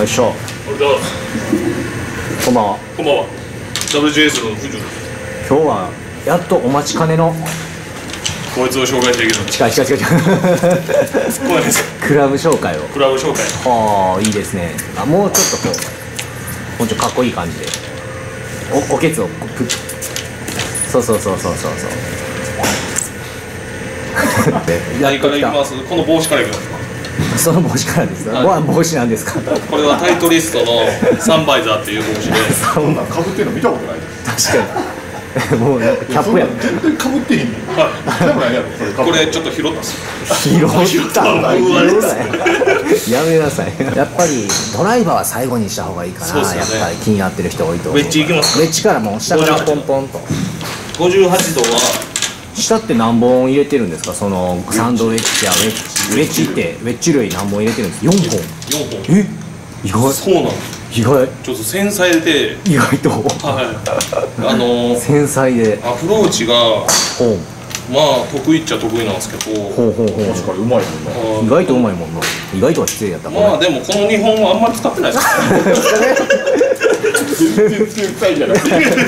しょ。 ありがとうございます。 こんばんは。 こんばんは。WJS の藤野です。 今日はやっとお待ちかねのこいつを紹介していけるの。 違うこれですクラブ紹介を。 クラブ紹介。 はあ、いいですね。あ、もうちょっとこうもうちょっとかっこいい感じでおけつをプッ、そう何からいきます？この帽子からいきますか？ その帽子からです。 はい帽子なんですか？ これはタイトリストのサンバイザーっていう帽子でそんなんかぶってんの見たことない確かにもうなんかキャップやん。 全然かぶってへんねん。 はでもないやろそれい。これちょっと拾ったっす。 拾ったんだ。 うわやめなさい。やっぱりドライバーは最後にした方がいいかな。 そうっすよねやっぱり気になってる人多いと思う。 ウェッジいきますか？ ウェッジからもう下からポンポンと。 58度は下って何本入れてるんですか？そのサンドウェッジやウェッジってウェッジ類何本入れてるんですか？4本。 4本。 え？意外。 そうなんです。 意外。 ちょっと繊細で、 意外と。 はい。 繊細で。 アプローチがほうまあ得意っちゃ得意なんですけど、 ほうほうほう。 確かにうまいもんな。 意外とうまいもんな。意外とは失礼やった。 まあでもこの2本はあんまり使ってないです全然臭いじゃない。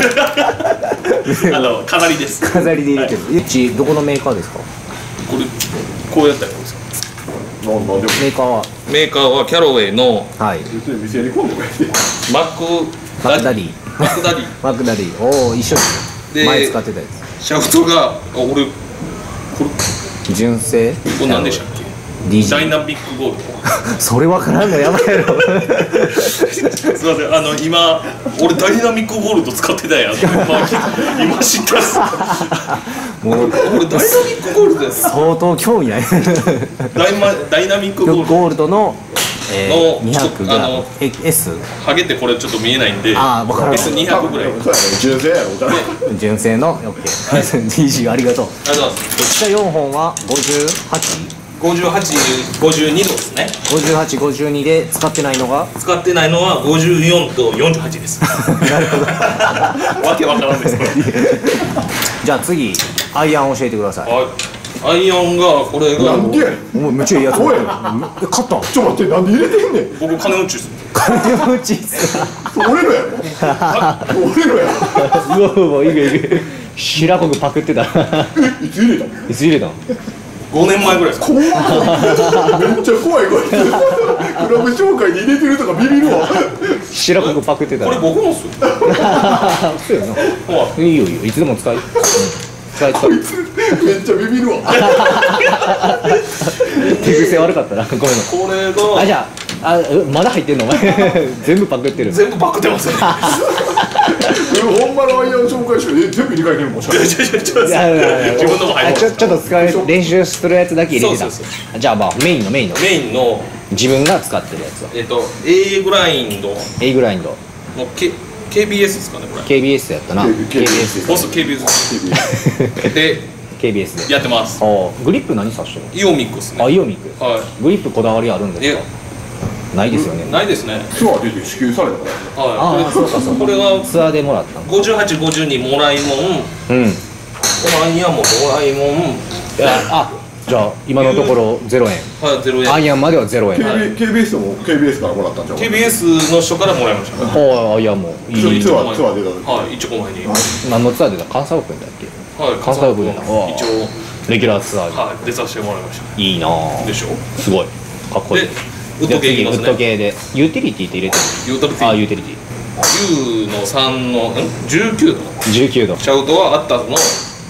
飾りです。 飾りで入れてる。ウェッジどこのメーカーですか？ これこうやったらこうですよ。 なんでもメーカーはメーカーはキャロウェイのはい。 店に混んでもやって。 マックマクダディ。 マックダディマクダディ。おお、一緒ですでね。前使ってたやシャフトが俺こつ。純正。 れ何でしたっけ？ダ DJ。 イナミックゴールド。 それわからんのやばいやろ。 すいません今俺ダイナミックゴールド使ってたやん。今知ったっす。 もう俺ダイナミックゴールドです。 相当興味ない。 ダイナミックゴールドゴールドの200グラム。S。 ハゲってこれちょっと見えないんであーわからん S200 ぐらい。 そうやろ純正やろ。じゃあ純正の OK。DJ ありがとう。 ありがとうございます。 下4本は 58？ 58、52度ですね。 58、52で使ってないのが使ってないのは54と48です。 なるほど。 わけわからんですこれ。 じゃあ次アイアン教えてください。 はい。アイアンがこれがなんでやねん。 お前めっちゃいいやつ。 おい買ったん？ ちょっと待って、なんで入れてんねん。 僕金持ちです。 金持ちっすか？ 俺のやろ。俺のやろ。 うわいい白子パクってた。 いつ入れたの？ いつ入れたん 5年前ぐらいですか。 怖い。めっちゃ怖いこいつ。クラブ紹介に入れてるとかビビるわ。 白子パクってた。 これ僕のっすよ。 そうやな。いいよいつでも使い。使い。 こいつめっちゃビビるわ。 手癖悪かったな。ごめんな。 これがあ、じゃあまだ入ってんのお前。全部パクってる。 全部パクってますね。 ほんまのアイアン紹介して全部2回出るもん。 自分のも入ってます。 ちょっと使う練習するやつだけ入れてた。 そうじゃあまあメインのメインの自分が使ってるやつは A グラインドの A グラインド KBS ですかねこれ。 KBS やったな。 KBS ボス KBS で KBS で。 やってます。 グリップ何さしてるの？ イオミックですね。 あ、イオミック。 はグリップこだわりあるんですか？ないですよね。 ないですね。 ツアー出て支給されたから。 はい。 ああ、そうかそうか。 これがツアーでもらったの。 58、52もらいもん、 うん。 このアイアンももらいもん、 じゃあ今のところ0円。 はい、0円。 アイアンまでは0円。 KBS も KBS からもらったんじゃん。 KBS の人からもらいましたね。 アイアンもいい。 ツアー出た。 はい、一個前に。 何のツアー出た？関西オープンだっけ？ はい、 関西オープンだ。 一応レギュラーツアーはい出させてもらいました。 いいなぁ。 でしょ。 すごい。かっこいい。 でウッド系いきますね。 ウッド系でユーティリティって入れてる。 ユーティリティ。 ユーティリティ。 U の3の19度。 19度。 シャウトはアッターズの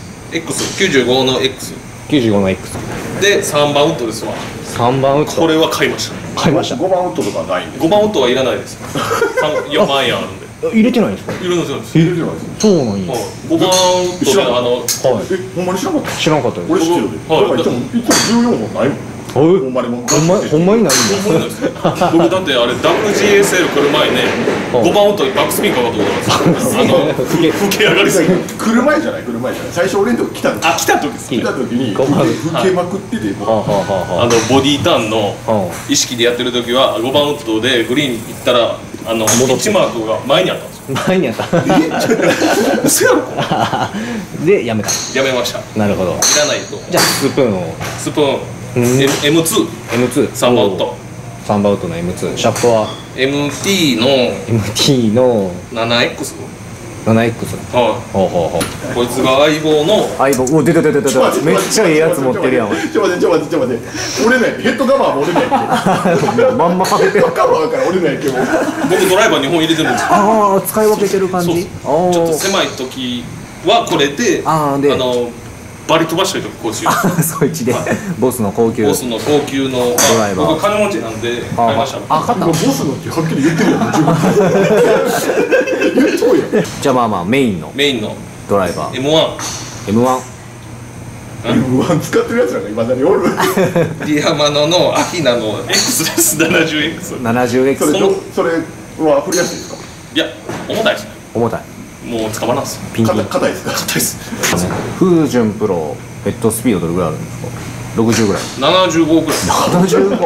X95 の X 95の X で3番ウッドですわ。 3番ウッドこれは買いました。 買いました。 5番ウッドとかないんで。 5番ウッドはいらないです。4万円あるんで。 入れてないんですか？ いるんですよ。 入れてないです。 そうなんや。 5番ウッドではい。 ほんまに知らなかった。 知らなかったです。 俺知ってるで。だからいつも14本ないもん。ほんまにもう。 ほんまにないんだ。 僕だってあれ WGSL 来る前ね5番ウッドにバックスピンかかと思ったんですよ。吹け上がりすぎて。 来る前じゃない最初俺のとこ来た時。 あ、来た時です。 来た時に 5番吹けまくってて。 ボディターンの意識でやってる時は5番ウッドでグリーン行ったらピッチマークが前にあったんですよ。 前にやった。 嘘やろこれ。 でやめた。 やめました。 なるほど。 いらないと。 じゃあスプーンをスプーンM2 M2 3番ウッドサンバウトの M2 シャフトは MT の MT の 7X。 7X。 はほうほうほう。 い。こいつが相棒の。 相棒、お、出た出た出た。めっちゃいいやつ持ってるやん。お前ちょっと待って俺ねヘッドカバーも俺ねまんまかけてる。 ヘッドカバーから俺ねけど僕ドライバー2本入れてるんですよ。 ああ、使い分けてる感そうじ。 ちょっと狭い時はこれで、 あーでバリ飛ばしたりとかこうしよう。 そっちでボスの高級ボスの高級の、 ドライバー僕金持ちなんで買いました。 あ、買った今ボスのってはっきり言ってるやん自分言っとうやんじゃあまあまあメインのメインのドライバー M1。 M1 M1 使ってるやつらが今何おるディアマノのアキナの X です。 70X。 70X それは振りやすいですかいや重たいですね。 重たいもう捕まらんすよ。 ピンキン硬いですか硬いです。 フージョンプロヘッドスピードどれぐらいあるんですか60ぐらい 75くらい。 75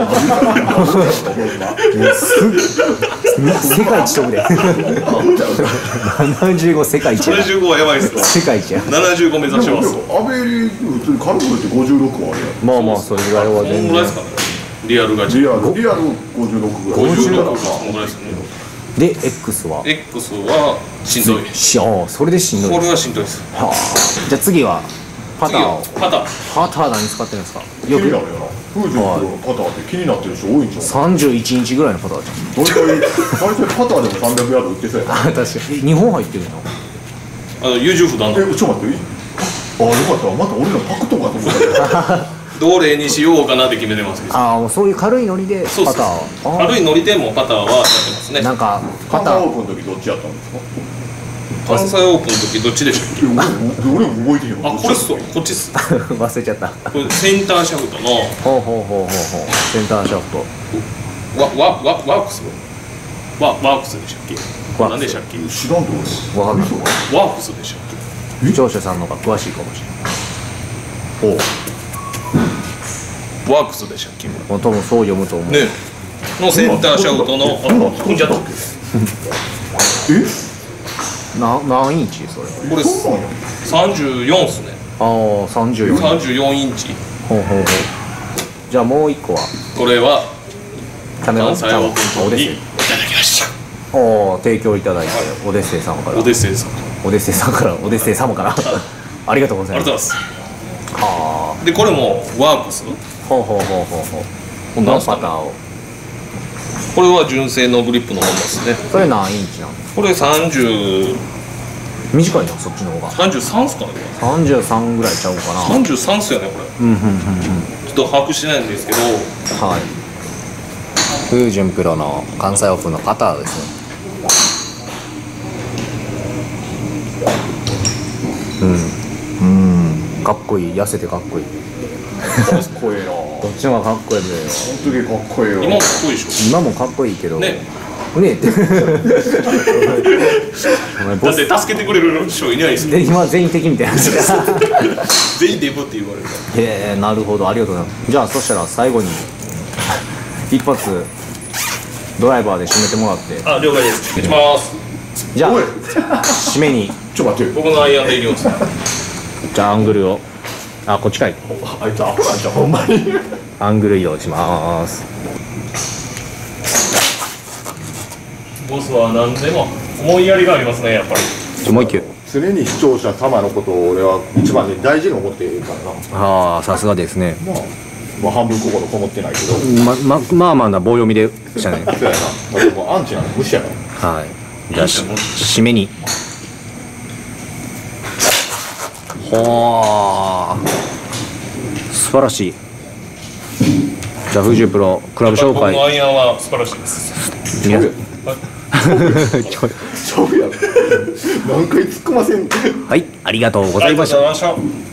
世界一飛ぶで75世界一や 75はやばいですよ。 世界一や 75目指します。 アベリ普通に軽くって56はあれやまあまあそれぐらいはこん全然ぐらいですかね。リアルガチ。 リアル56ぐらい 56がこんぐらいですね。 で X は X はしんどい。 それでしんどいこれはしんどいです。 はあじゃあ次はパターをパター。 パター何使ってるんですか気よくになるよなフージョンプロのパターって気になってる人多いんちゃう 31インチぐらいのパターじゃん大体パターでも300ヤード売ってそうやなあ確かに日本入ってるの優柔不断の。 ちょっと待ってあよかったまた俺のパクとかと思ったけどどれにしようかなって決めてますけど。 ああもうそういう軽いノリでそうそうパターを軽いノリでもパターはやってますね。 なんかパパターターオープンの時どっちやったんですか関西オープンの時どっちでしたっけ。 俺も覚えてへんわあ、これっすわ。こっちっす。 忘れちゃったこれセンターシャフトのほうほうほうほうほうセンターシャフトワークスワークスでしたっけ。 ワークス何でしたっけ。 知らんと思うわかんないワークスでしたっけ。 聴者さんの方が詳しいかもしれないワークスでしたっけ。 もう多分そう読むと思うねのセンターシャフトの踏んじゃった。 何インチそれこれそうなんや 34っすね。 ああ34 34インチ。 ほうほうほうじゃあもう一個はこれはキャメロン関西オープンオデッセイにいただきました。 お提供いただいてオデッセイ様からオデッセイさん。 オデッセイさんからオデッセイ様からありがとうございますありがとうございます。 はでこれもワークス。 あほうほうほうほうほうこのパターをこれは純正のグリップのままですね。 それ何インチなのこれ30、 短いなそっちの方が 33っすかね。こ 33ぐらいちゃうかなれ33っすよねこれ。 うんうんうんうんちょっと把握してないんですけど、 はいフージョンプロの関西オープンのパターですねかっこいい痩せてかっこいいかっこええなどっちの方がかっこいいのよ本当にかっこええよ今もかっこいいでし今もかっこいいけどねねってお前ょ。だって助けてくれる人いないですよ。 で今全員敵みたいな全員デブって言われるかへえなるほどありがとうございますじゃあそしたら最後に一発ドライバーで締めてもらってら。あ、了解です。いきます。 じゃあおい締めにちょっと待って僕のアイアンでいきます。 じゃあアングルをあこっちかいあいつアホなんじゃんほんまにアングル移動しますボスは何でも思いやりがありますね、やっぱり。 もう一球常に視聴者様のことを俺は一番に大事に思っているからなああさすがですねまあ半分心こもってないけどまあまあな棒読みでしたねそうやな俺もうアンチなんか無視やからはいじゃあ締めにはあ素晴らしいじゃあフージョンプロクラブ紹僕の介アイアンは素晴らしいです。 皆さん勝負やろ何回突っ込ませんのはいありがとうございましたありがとうございました。